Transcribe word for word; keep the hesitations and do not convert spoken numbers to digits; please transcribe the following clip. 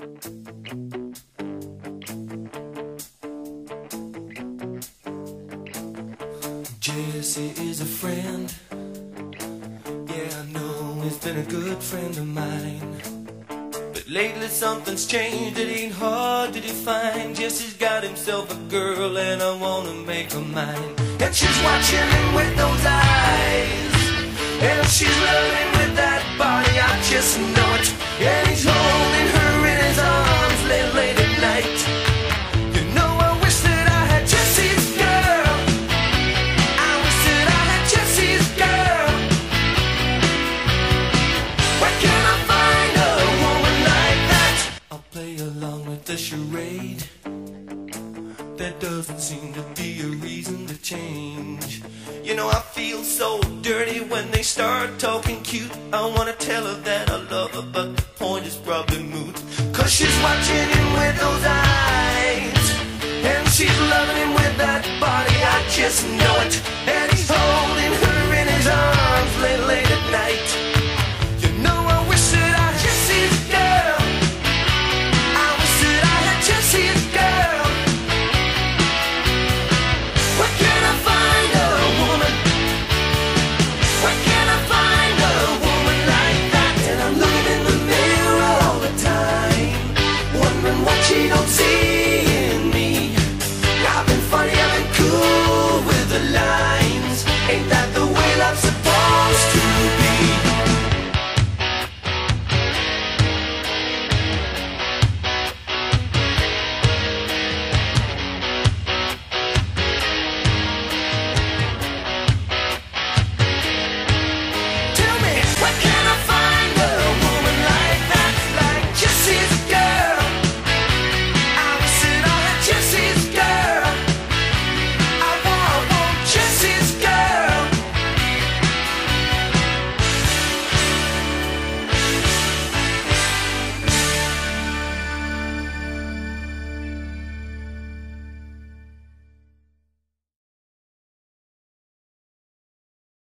Jessie is a friend. Yeah, I know he's been a good friend of mine. But lately something's changed, it ain't hard to define. Jessie's got himself a girl and I wanna make her mine. And she's watching him with those eyes, and she's loving with that body, I just know it. And he's holding her in his arms late, late at night. You know I wish that I had Jessie's girl. I wish that I had Jessie's girl. Where can I find a woman like that? I'll play along with the charade. There doesn't seem to be a reason to change. You know I feel so dirty when they start talking cute. I wanna tell her that I love her, but the point is probably moot. Cause she's watching him with those eyes, and she's loving him with that body, I just know